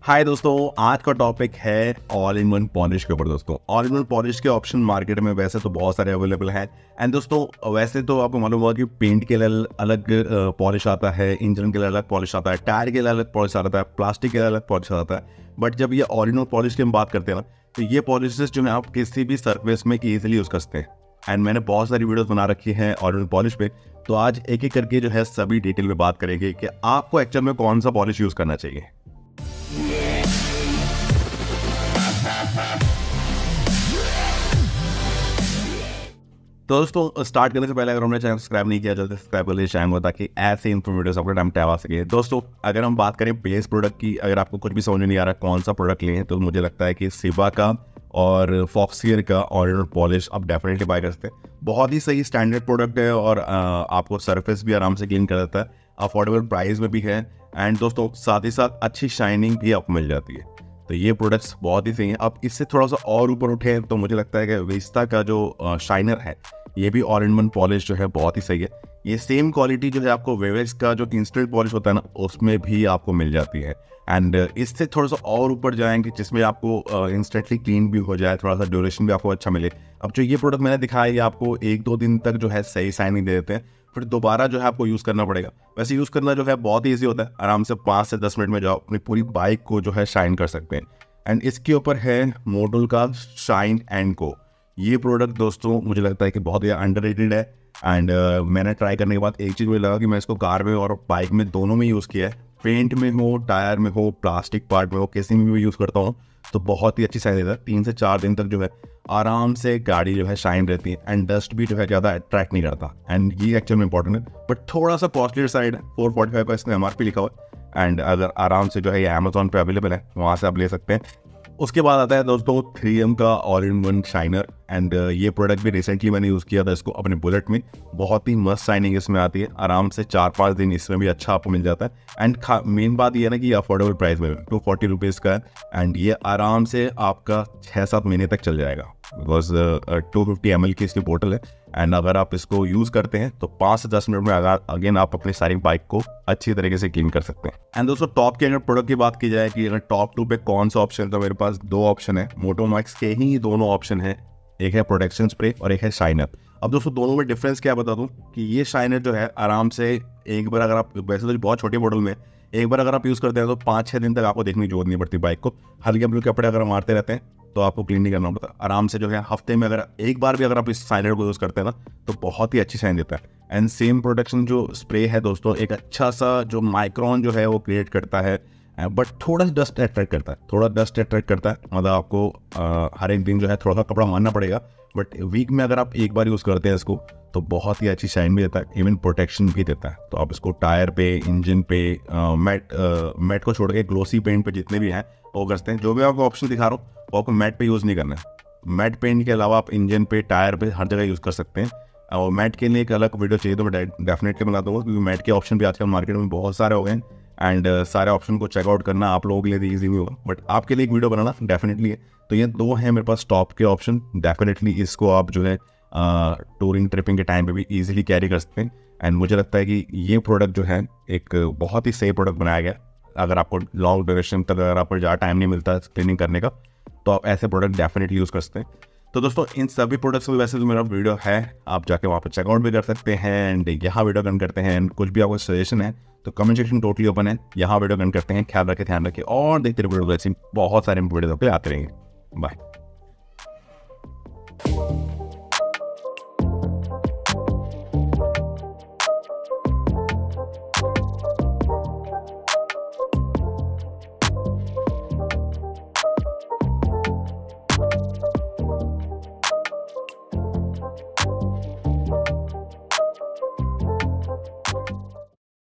हाय दोस्तों, आज का टॉपिक है ऑल इन वन पॉलिश के ऊपर। दोस्तों, ऑल इन वन पॉलिश के ऑप्शन मार्केट में वैसे तो बहुत सारे अवेलेबल हैं। एंड दोस्तों, वैसे तो आपको मालूम होगा कि पेंट के लिए अलग पॉलिश आता है, इंजन के लिए अलग पॉलिश आता है, टायर के लिए अलग पॉलिश आता है, प्लास्टिक के लिए अलग पॉलिश आता है। बट जब ये ऑल इन वन पॉलिश की हम बात करते हैं ना, तो ये पॉलिशेस जो है आप किसी भी सर्फेस में ईजिली यूज़ कर सकते हैं। एंड मैंने बहुत सारी वीडियोस बना रखी हैं ऑल इन वन पॉलिश पे, तो आज एक एक करके जो है सभी डिटेल में बात करेंगे कि आपको एक्चुअल में कौन सा पॉलिश यूज़ करना चाहिए। तो दोस्तों, स्टार्ट करने से पहले अगर हमने चैनल सब्सक्राइब नहीं किया जल्दी सब्सक्राइब कर लीजिए चैनल को, ताकि ऐसे इन्फॉर्मेटिव आपको टाइम टाइम आ सके। दोस्तों, अगर हम बात करें बेस प्रोडक्ट की, अगर आपको कुछ भी समझ में नहीं आ रहा कौन सा प्रोडक्ट लें, तो मुझे लगता है कि सिबा का और फॉक्सियर का ऑल इन वन पॉलिश आप डेफिनेटली बाय कर सकते हैं। बहुत ही सही स्टैंडर्ड प्रोडक्ट है और आपको सरफेस भी आराम से क्लीन कर देता है, अफोर्डेबल प्राइस में भी है। एंड दोस्तों, साथ ही साथ अच्छी शाइनिंग भी आपको मिल जाती है। तो ये प्रोडक्ट्स बहुत ही सही हैं। अब इससे थोड़ा सा और ऊपर उठे तो मुझे लगता है कि विस्ता का जो शाइनर है, ये भी ऑल इन वन पॉलिश जो है बहुत ही सही है। ये सेम क्वालिटी जो है आपको वेवेक्स का जो इंस्टेंट पॉलिश होता है ना, उसमें भी आपको मिल जाती है। एंड इससे थोड़ा सा और ऊपर जाएंगे जिसमें आपको इंस्टेंटली क्लीन भी हो जाए, थोड़ा सा ड्यूरेशन भी आपको अच्छा मिले। अब जो ये प्रोडक्ट मैंने दिखाया, ये आपको 1-2 दिन तक जो है सही शाइनिंग दे देते हैं, फिर दोबारा जो है आपको यूज़ करना पड़ेगा। वैसे यूज़ करना जो है बहुत ही ईजी होता है, आराम से 5 से 10 मिनट में जो अपनी पूरी बाइक को जो है शाइन कर सकते हैं। एंड इसके ऊपर है मोटोल का शाइन एंड को। ये प्रोडक्ट दोस्तों मुझे लगता है कि बहुत ही अंडररेटेड है। एंड मैंने ट्राई करने के बाद एक चीज़ मुझे लगा कि मैं इसको कार में और बाइक में दोनों में यूज़ किया है। पेंट में हो, टायर में हो, प्लास्टिक पार्ट में हो, किसी में भी यूज़ करता हूँ तो बहुत ही अच्छी शाइन देता है। 3 से 4 दिन तक जो है आराम से गाड़ी जो है शाइन रहती है एंड डस्ट भी जो है ज़्यादा अट्रैक्ट नहीं करता। एंड ये एक्चुअल में इंपॉर्टेंट है, बट थोड़ा सा कॉस्टली साइड है। 445 का इसमें MRP लिखा हुआ है। एंड अगर आराम से जो है ये अमेजोन पे अवेलेबल है, वहाँ से आप ले सकते हैं। उसके बाद आता है दोस्तों 3M का all in one shiner. And ये प्रोडक्ट भी रिसेंटली मैंने यूज़ किया था इसको अपने बुलेट में। बहुत ही मस्त शाइनिंग इसमें आती है, आराम से 4-5 दिन इसमें भी अच्छा आपको मिल जाता है। एंड मेन बात ये है ना कि अफोर्डेबल प्राइस में 240 रुपीज़ का है। एंड ये आराम से आपका 6-7 महीने तक चल जाएगा, बिकॉज 250 ml की इसकी बोतल है। एंड अगर आप इसको यूज़ करते हैं तो 5 से 10 मिनट में अगेन आप अपनी सारी बाइक को अच्छी तरीके से क्लीन कर सकते हैं। एंड दोस्तों, टॉप के अगर प्रोडक्ट की बात की जाए कि अगर टॉप 2 पे कौन सा ऑप्शन, तो मेरे पास 2 ऑप्शन है। मोटोमैक्स के ही दोनों ऑप्शन है, एक है प्रोटेक्शन स्प्रे और एक है शाइनर। अब दोस्तों, दोनों में डिफरेंस क्या बता दूं कि ये शाइनर जो है आराम से एक बार अगर आप, वैसे तो बहुत छोटी बोतल में, एक बार अगर आप यूज़ करते हैं तो 5-6 दिन तक आपको देखने की जरूरत नहीं पड़ती बाइक को। हल्के हल्के कपड़े अगर मारते रहते हैं तो आपको क्लीन नहीं करना पड़ता। आराम से जो है हफ्ते में अगर एक बार भी अगर आप इस शाइनर को यूज़ करते हैं ना, तो बहुत ही अच्छी शाइन देता है। एंड सेम प्रोटेक्शन जो स्प्रे है दोस्तों, एक अच्छा सा जो माइक्रोन जो है वो क्रिएट करता है, बट थोड़ा डस्ट अट्रैक्ट करता है, थोड़ा डस्ट अट्रैक्ट करता है। मतलब आपको हर एक दिन जो है थोड़ा सा कपड़ा मारना पड़ेगा, बट वीक में अगर आप एक बार यूज़ करते हैं इसको तो बहुत ही अच्छी शाइन भी देता है, इवन प्रोटेक्शन भी देता है। तो आप इसको टायर पे, इंजन पे, मैट को छोड़ के ग्लोसी पेंट पे जितने भी हैं वो कर सकते हैं। जो भी आपको ऑप्शन दिखा रहा हूँ वो आपको मैट पे यूज़ नहीं करना है। मैट पेंट के अलावा आप इंजन पे, टायर पे हर जगह यूज़ कर सकते हैं। और मैट के लिए एक अलग वीडियो चाहिए तो मैं डेफिनेटली बना दूंगा, क्योंकि मैट के ऑप्शन भी आजकल मार्केट में बहुत सारे हो गए हैं। एंड सारे ऑप्शन को चेकआउट करना आप लोगों के लिए ईजी भी होगा, बट आपके लिए एक वीडियो बनाना डेफिनेटली है। तो ये 2 हैं मेरे पास टॉप के ऑप्शन। डेफिनेटली इसको आप जो है टूरिंग ट्रिपिंग के टाइम पे भी इजीली कैरी कर सकते हैं। एंड मुझे लगता है कि ये प्रोडक्ट जो है एक बहुत ही सही प्रोडक्ट बनाया गया। अगर आपको लॉन्ग ड्यूरेशन तक अगर आपको ज़्यादा टाइम नहीं मिलता क्लीनिंग करने का, तो आप ऐसे प्रोडक्ट डेफिनेटली यूज़ कर सकते हैं। तो दोस्तों, इन सभी प्रोडक्ट्स में वैसे तो मेरा वीडियो है, आप जाके वहाँ पर चेकआउट भी कर सकते हैं। एंड यहाँ वीडियो कन करते हैं। एंड कुछ भी आपको सजेशन है तो कमेंट सेक्शन टोटली ओपन है, यहाँ वीडियो कन करते हैं। ख्याल रखें, ध्यान रखें और देखते रहिए वीडियो। बहुत सारे वीडियो आते रहेंगे। बाय।